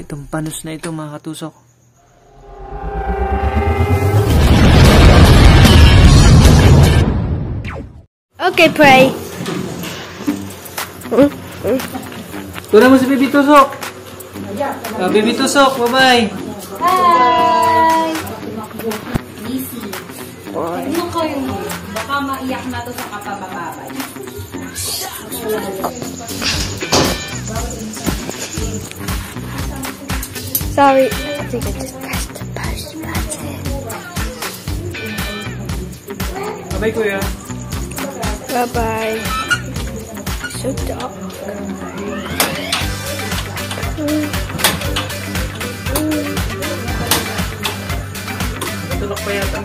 itong panos na ito mga katusok. Okay, pray. Tuna mo si Baby Tusok. Baby Tusok, bye-bye. Bye! Easy. Ano kayo mo? Baka maiyak na to sa kapabababay. Sorry. I think I just pressed the push button. Bye-bye, kuya. Bye-bye. So dark. Tulok pa yata.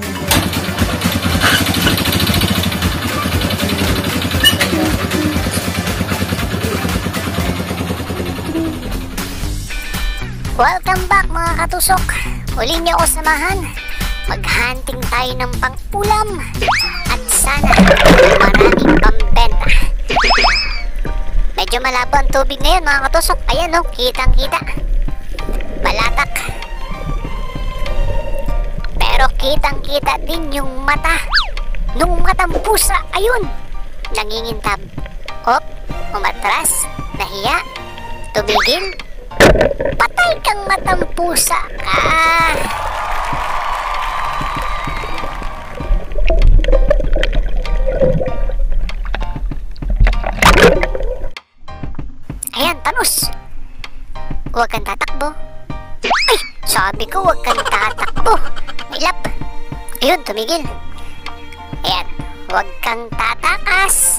Welcome back mga katusok. Uli niyo ako samahan. Mag-hunting tayo ng pang-ulam. At sana maraming pambenta. Medyo malabo ang tubig ngayon mga katusok. Ayan o, kitang-kita. Balatak. Pero kitang-kita din yung mata. Nung matang pusa, ayun. Nangingintab. Hop, umatras. Nahiya. Tumigil. Patay kang matang pusa. Ayan, panos. Huwag kang tatakbo. Ay, sabi ko huwag kang tatakbo. Mailap. Ayun, tumigil. Ayan, huwag kang tatakas.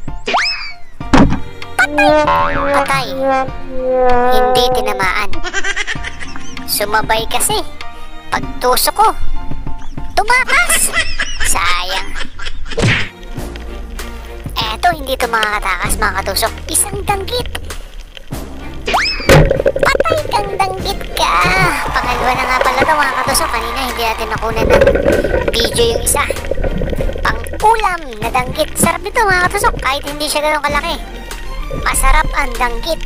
Patay. Hindi tinamaan. Sumabay kasi. Pagtusok ko, tumakas. Sayang. Eto, hindi ito makakatakas mga katusok. Isang danggit. Patay kang danggit ka. Pangalawa na nga pala ito mga katusok. Kanina hindi natin nakunan ng video yung isa. Pang-ulam na danggit. Sarap nito mga katusok. Kahit hindi siya ganun kalaki. Masarap ang danggit.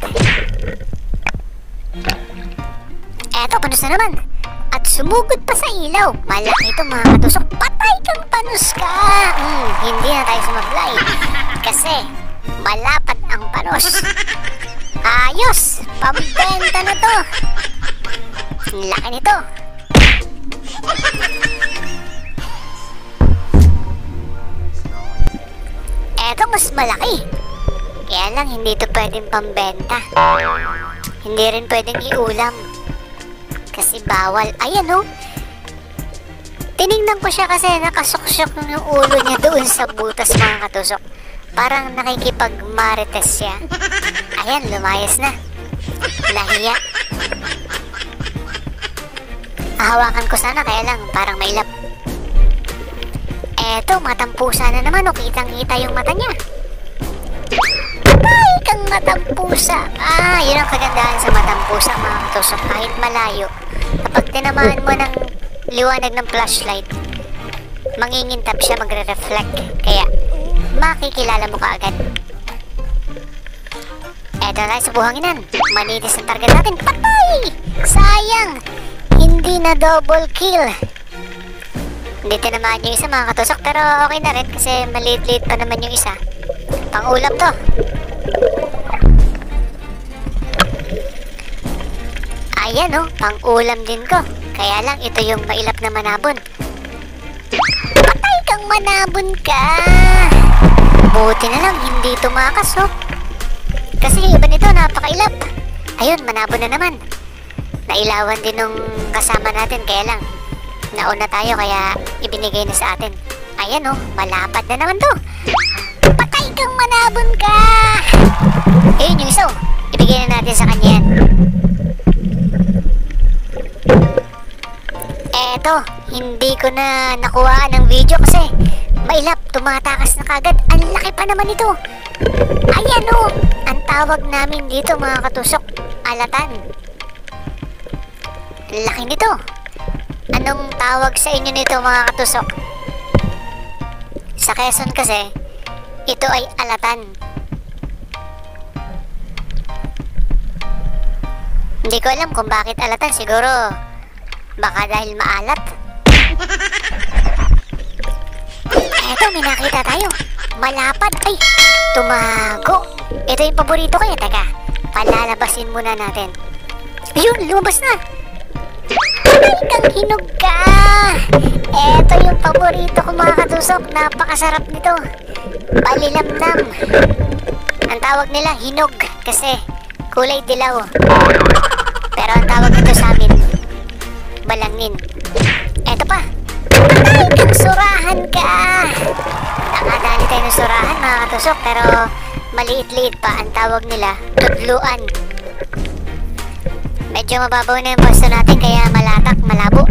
Eto, panos na naman. At sumugod pa sa ilaw. Malaki ito mga katusok. Patay kang panos ka. Hindi na tayo sumablay. Kasi malapad ang panos. Ayos. Pambenta na to. Laki nito. Eto, mas malaki. Kaya lang, hindi ito pwedeng pambenta. Hindi rin pwedeng iulam. Kasi bawal. Ayan o. Tinignan ko siya kasi nakasuksok yung ulo niya doon sa butas mga katusok. Parang nakikipag-marites siya. Ayan, lumayas na. Nahiya. Hawakan ko sana kaya lang parang mailap. Eto, matang pusa na naman o. Kitang-kita yung mata niya. Patay kang matang pusa. Yun ang kagandahan sa matang pusa mga katusok. Kahit malayo, kapag tinamaan mo ng liwanag ng flashlight, mangingintab siya, magre-reflect. Kaya makikilala mo kaagad. Eto na tayo sa buhanginan. Manitis ang target natin. Patay! Sayang! Hindi na double kill. Hindi tinamaan yung isa mga katusok. Pero okay na rin kasi maliit-liit pa naman yung isa. Pang-ulam to. Ayan o, pang-ulam din ko. Kaya lang ito yung mailap na manabon. Patay kang manabon ka. Buti na lang hindi tumakas o. Kasi yung iba nito napakailap. Ayun, manabon na naman. Nailawan din nung kasama natin. Kaya lang nauna tayo kaya ibinigay na sa atin. Ayan o, malapad na naman to. Patay kang manabon ka. Ayun yung isa o. Ibigay na natin sa kanya yan. Eto, hindi ko na nakuhaan ng video kasi mailap, tumatakas na kagad. Ang laki pa naman ito. Ayan o, ang tawag namin dito mga katusok, alatan. Laki nito. Anong tawag sa inyo nito mga katusok? Sa Quezon kasi, ito ay alatan. Hindi ko alam kung bakit alatan. Siguro baka dahil maalat. Eto, may nakita tayo. Malapad. Ay, tumago. Ito yung paborito ko eh. Teka, palalabasin muna natin. Ayun, lumabas na. Ay, kang hinog ka. Eto yung paborito ko mga katusok. Napakasarap nito. Palilamnam. Ang tawag nila hinog kasi kulay dilaw. Pero ang tawag nito sa amin, balangin. Eto pa. Ay, kang surahan ka. Nakadali tayo ng surahan mga katusok, pero maliit-liit pa. Ang tawag nila, tudluan. Medyo mababaw na yung pwesto natin kaya malatak, malabo.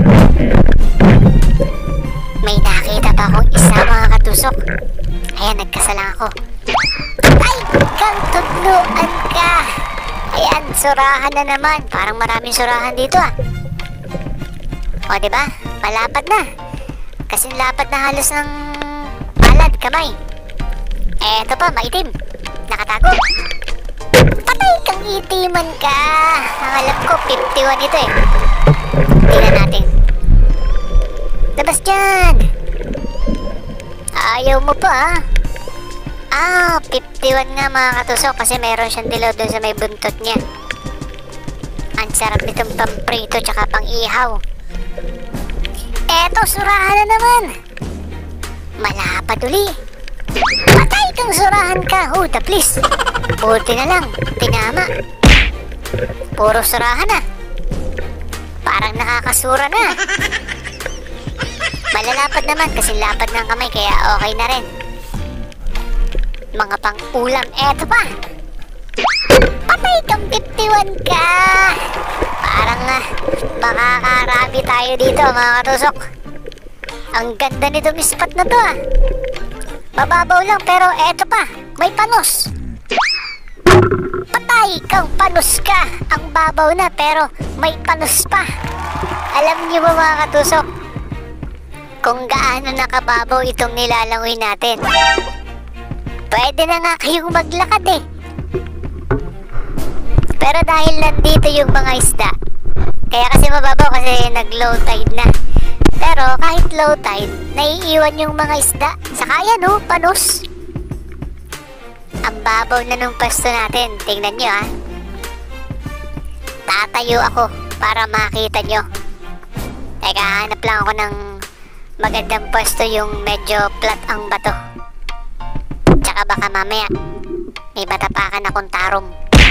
May nakita pa akong isa mga katusok. Ayan, nagkasalang ako. Ay, kang tudluan ka. Ayan, surahan na naman. Parang maraming surahan dito ah. O, diba? Malapad na. Kasing lapad na halos ng palad, kamay. Eto pa, maitim. Nakatago. Patay kang itiman ka. Ang alam ko, 51 ito eh. Tingnan natin. Labas dyan. Ayaw mo pa ah. 51 nga mga katusok kasi meron siyang dilaw doon sa may buntot niya. Ang sarap nitong pamprito tsaka pang ihaw. Eto, surahan na naman. Malapad uli. Patay kang surahan ka. Huda please. Buti na lang, tinama. Puro surahan na. Parang nakakasura na. Malalapad naman kasi lapad ng kamay kaya okay na rin. Mga pang-ulam, eto pa. Patay kang 51 ka. Parang makakarami tayo dito mga katusok. Ang ganda nitong spot na to ah. Mababaw lang pero eto pa, may panos. Patay kang panos ka. Ang babaw na pero may panos pa. Alam niyo ba mga katusok kung gaano nakababaw itong nilalangoy natin? Pwede na nga kayong maglakad eh. Pero dahil nandito yung mga isda, kaya kasi mababaw kasi nag-low tide na. Pero kahit low tide, naiiwan yung mga isda. Saka yan oh, panos. Ang babaw na nung pwesto natin. Tingnan nyo ah. Tatayo ako para makita nyo. Teka, hanap lang ako ng magandang pwesto yung medyo flat ang bato. Tsaka baka mamaya may matapakan akong tarong.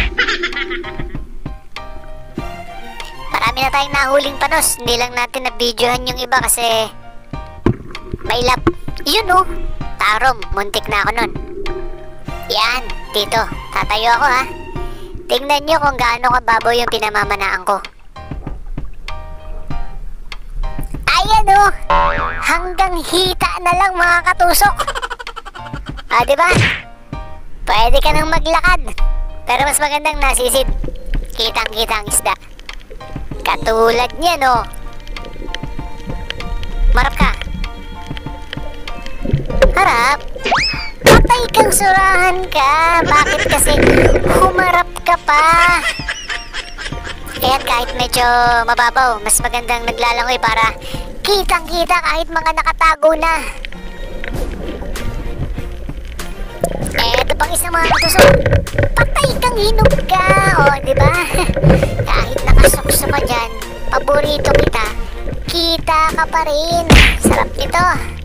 Marami na tayong nahuling panos. Hindi lang natin na-videohan yung iba kasi may lap. Yun oh, tarong. Muntik na ako nun. Yan, dito. Tatayo ako ha. Tingnan nyo kung gaano kababaw yung pinamamanaan ko. Ayan oh, hanggang hita na lang mga katusok. Ah, diba? Pwede ka nang maglakad. Pero mas magandang nasisid. Kitang-kita ang isda. Katulad niya, no? Marap ka. Harap. Patay kang surahan ka. Bakit kasi humarap ka pa? Kaya kahit medyo mababaw, mas magandang naglalangoy para kitang-kita kahit mga nakatago na. Eto pang isang mga katusok. Patay kang hinog ka. O, diba? Kahit nakasukso ka dyan, paborito kita, kita ka pa rin. Sarap nito.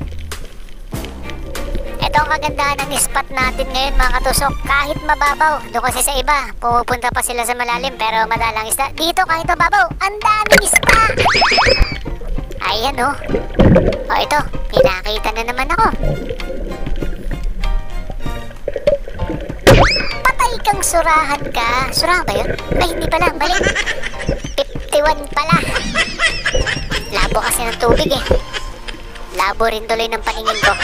Ito ang kagandahan ng spot natin ngayon mga katusok. Kahit mababaw, doon kasi sa iba pumupunta pa sila sa malalim pero madalang isda. Dito kahit mababaw, ang daming isda. Ayan oh. O ito, pinakita na naman ako. Patay kang surahan ka. Surahan ba yun? Ay, hindi pala, balik. 51 pala. Labo kasi ng tubig eh. Labo rin tuloy ng paningin ko.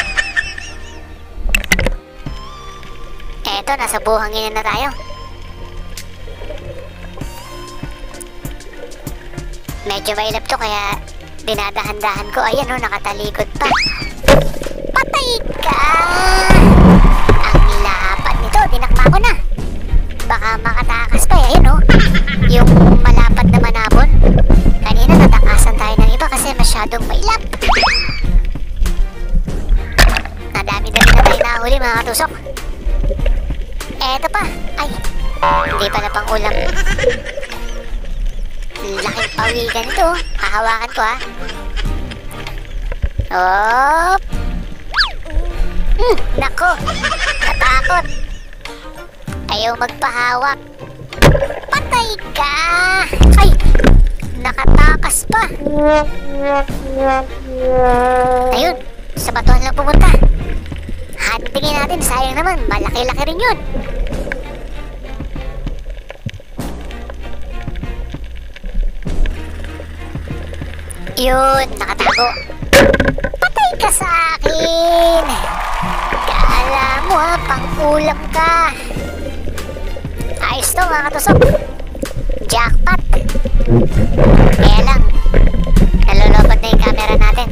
Eto, nasa buhangin na tayo. Medyo mailap to kaya dinadahan-dahan ko. Ayan o, nakatalikod pa. Patay ka! Ang lapad nito, dinakma ko na. Baka baka makatakas pa. Ayun oh, yung malapad na manabon. Kanina natakasan tayo ng iba kasi masyadong mailap. Nadami-dami na tayo nahuli mga katusok. Eto pa. Ay, hindi pala pang ulam. Laking pawigan ito. Hahawakan ko ha. Hop. Nako, natakot. Ayaw magpahawak. Patay ka. Ay, nakatakas pa. Ayun, sa batuhan lang pumunta. Hantingin natin, sayang naman. Malaki-laki rin yun. Yun, nakatago. Patay ka sa akin. Kala mo ha, pang-ulam ka. Ayos to mga katusok. Jackpot. Kaya lang, nalulobot na yung camera natin.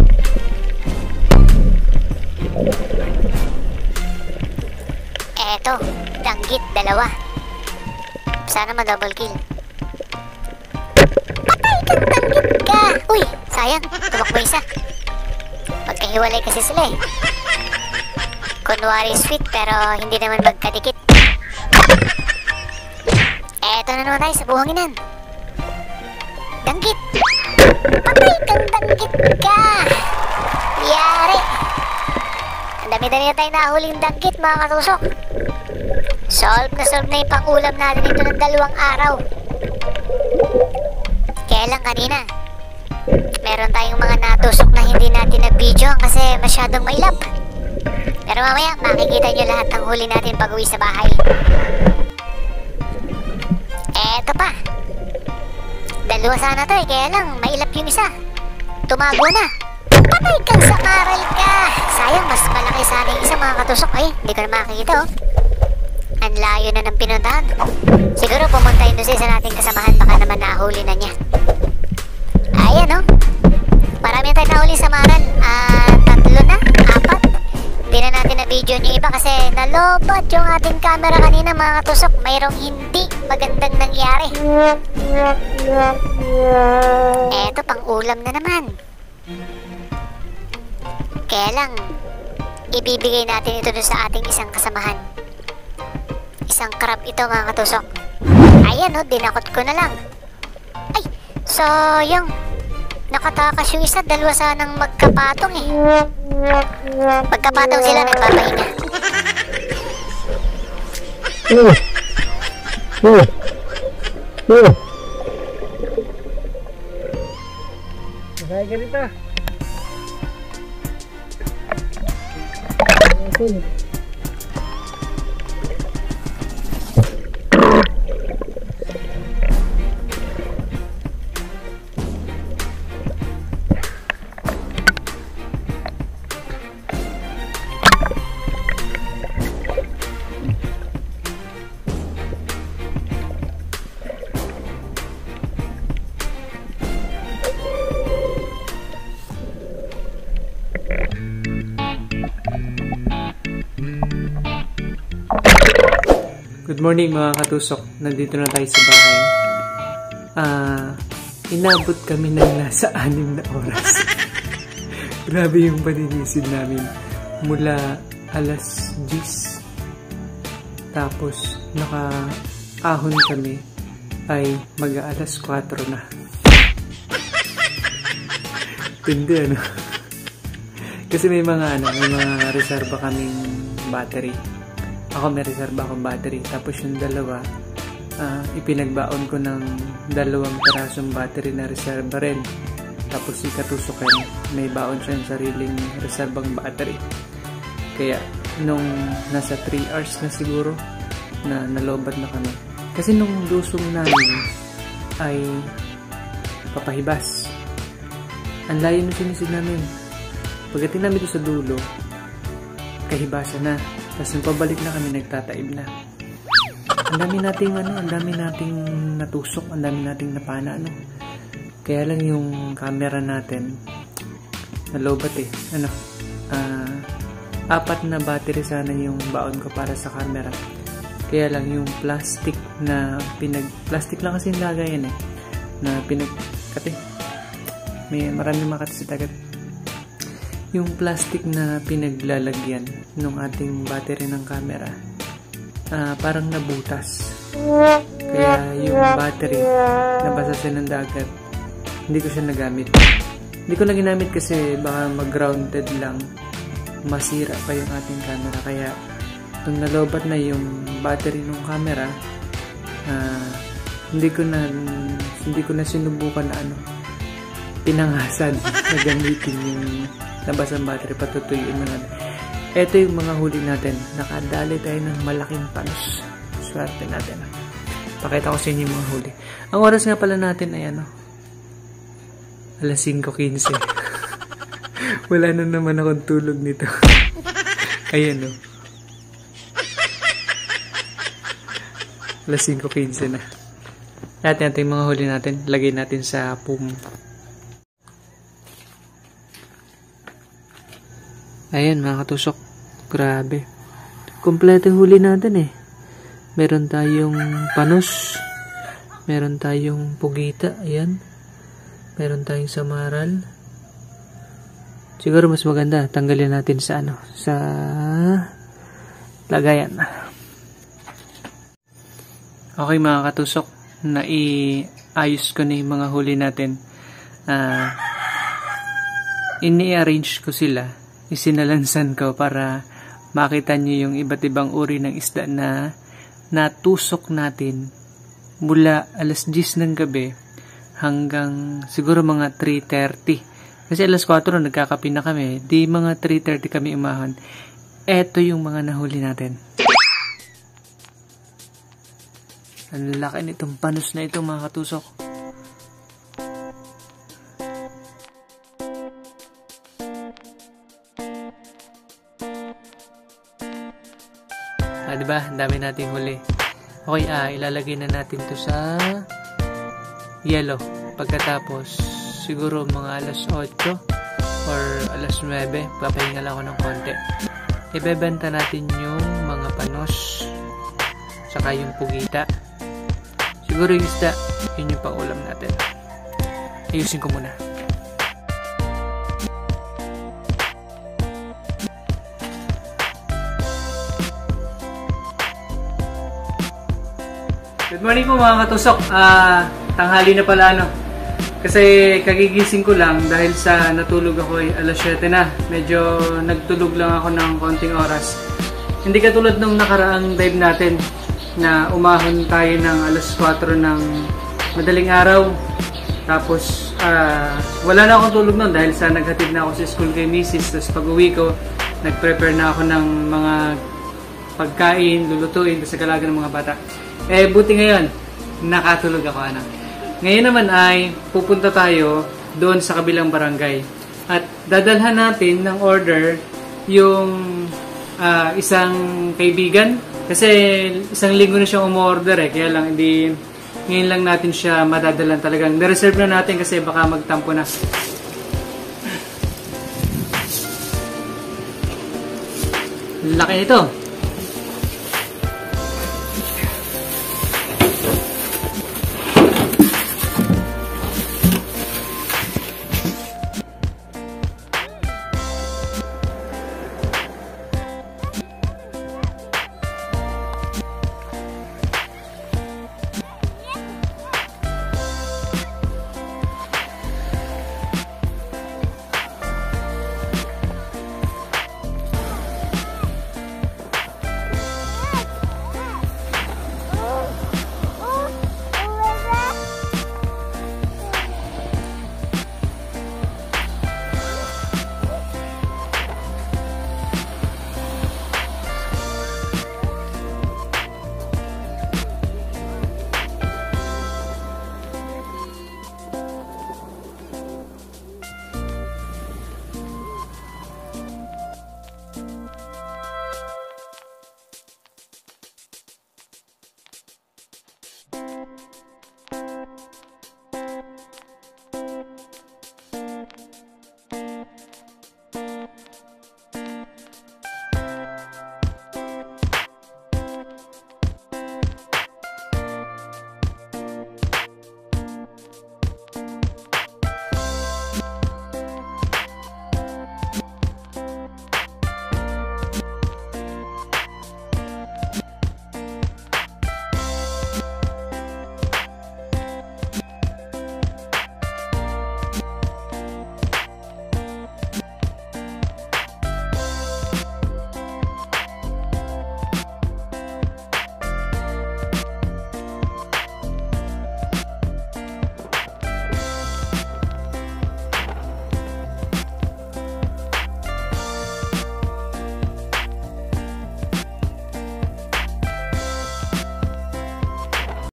Eto, danggit, dalawa. Sana ma-double kill. Patay kang danggit ka. Uy, sayang, tumakbo isa. Magkahiwalay kasi sila eh. Kunwari sweet pero hindi naman magkadikit. Eto na naman tayo sa buhanginan. Danggit. Patay kang danggit ka. Yari. Ang dami-dami na tayo nahuling danggit mga katusok. Solve na yung pang-ulam natin ito ng 2 araw. Kaya lang kanina, meron tayong mga natusok na hindi natin na-video kasi masyadong mailap. Pero mamaya, makikita nyo lahat ng huli natin pag uwi sa bahay. Eto pa. 2 sana to eh, kaya lang, mailap yung isa. Tumago na. Patay kang sakaral ka. Sayang, mas malaki sana yung isa mga katusok. Ay, hindi ko na makikita oh. Ang layo na ng pinuntahan. Siguro pumunta yun doon sa isa nating kasamahan, baka naman nahuli na niya. Ayan oh. Marami na tayo nahuli sa maral. 3 na, 4. Hindi na natin na-video yung iba kasi nalobat yung ating camera kanina mga katusok. Mayroong hindi magandang nangyari. Eto, pang ulam na naman. Kaya lang, ibibigay natin ito doon sa ating isang kasamahan. Isang crab ito mga katusok. Ayan o, dinakot ko na lang. Ay, sayang. Nakatakas yung isa, 2 sanang magkapatong eh. Magkapatong sila, nagpapahinga. Kaya ganito. Good morning mga katusok. Nandito na tayo sa bahay. Inabot kami ng nasa 6 na oras. Grabe yung paninisid namin. Mula alas 10. Tapos naka-ahon kami ay mag-aalas 4 na. Tindi ano. Kasi may mga reserva kaming battery. Ako may reserva akong battery. Tapos yung 2, ipinagbaon ko ng 2 pirasong battery na reserva rin. Tapos si Katusokan, may baon siya ng sariling reservang battery. Kaya nung nasa 3 hours na siguro na nalobat na kami. Kasi nung lusong namin ay papahibas. Ang layo na sinisid namin. Pagdating namin doon sa dulo, kahibasan na. Tapos nung pabalik na kami, nagtataib na. Ang dami nating natusok, ang dami nating napana, ano. Kaya lang yung camera natin, nalobat eh. 4 na battery sana yung baon ko para sa camera. Kaya lang yung plastic na plastic lang kasi yung lagayan na marami makat sa tagat. Yung plastic na pinaglalagyan ng ating battery ng camera, parang nabutas. Kaya yung battery nabasa siya ng dagat. Hindi ko siya nagamit. Hindi ko na ginamit kasi baka mag-grounded lang, masira pa yung ating camera. Kaya nung nalobat na yung battery ng camera, hindi ko na sinubukan na pinangasan na gamitin yung nabasang battery, patutuyuin na natin. Ito yung mga huli natin. Nakadali tayo ng malaking panos. Swerte natin. Pakita ko sa inyo yung mga huli. Ang oras nga pala natin ay alas 5:15. Wala na naman akong tulog nito. Ayan alas 5:15 na. Natin yung mga huli natin. Lagay natin sa pum. Ayan mga katusok. Grabe. Kompleto huli natin Meron tayong panos. Meron tayong pugita. Ayan. Meron tayong samaral. Siguro mas maganda. Tanggalin natin sa sa lagayan. Okay mga katusok. Naiayos ko na yung mga huli natin. Ini-arrange ko sila. Isinalansan ko para makita nyo yung iba't ibang uri ng isda na natusok natin mula alas 10 ng gabi hanggang siguro mga 3:30. Kasi alas 4 nagkakape na kami. Di mga 3:30 kami umahan. Eto yung mga nahuli natin. Ang laki nitong panos na ito mga katusok. Diba? Ang dami nating huli. Okay, ilalagay na natin to sa yellow. Pagkatapos, siguro mga alas 8 or alas 9, papahinga lang ako ng konti. Ibebenta natin yung mga panos, saka yung pugita. Siguro yung isda, yun yung pang-ulam natin. Ayusin ko muna. Good morning po mga katusok. Tanghali na pala Kasi kagigising ko lang dahil sa natulog ako ay alas 7 na. Medyo nagtulog lang ako ng konting oras. Hindi katulad nung nakaraang dive natin na umahon tayo ng alas 4 ng madaling araw. Tapos wala na akong tulog nun dahil sa naghatid na ako sa school kay Mrs. Tapos pag uwi ko, nag-prepare na ako ng mga pagkain, lulutuin sa kalaga ng mga bata. Buti ngayon, nakatulog ako, Ngayon naman ay pupunta tayo doon sa kabilang barangay. At dadalhan natin ng order yung isang kaibigan. Kasi isang linggo na siyang umorder Kaya lang, ngayon lang natin siya madadalan talagang. Na-reserve na natin kasi baka magtampo na. Laki nito.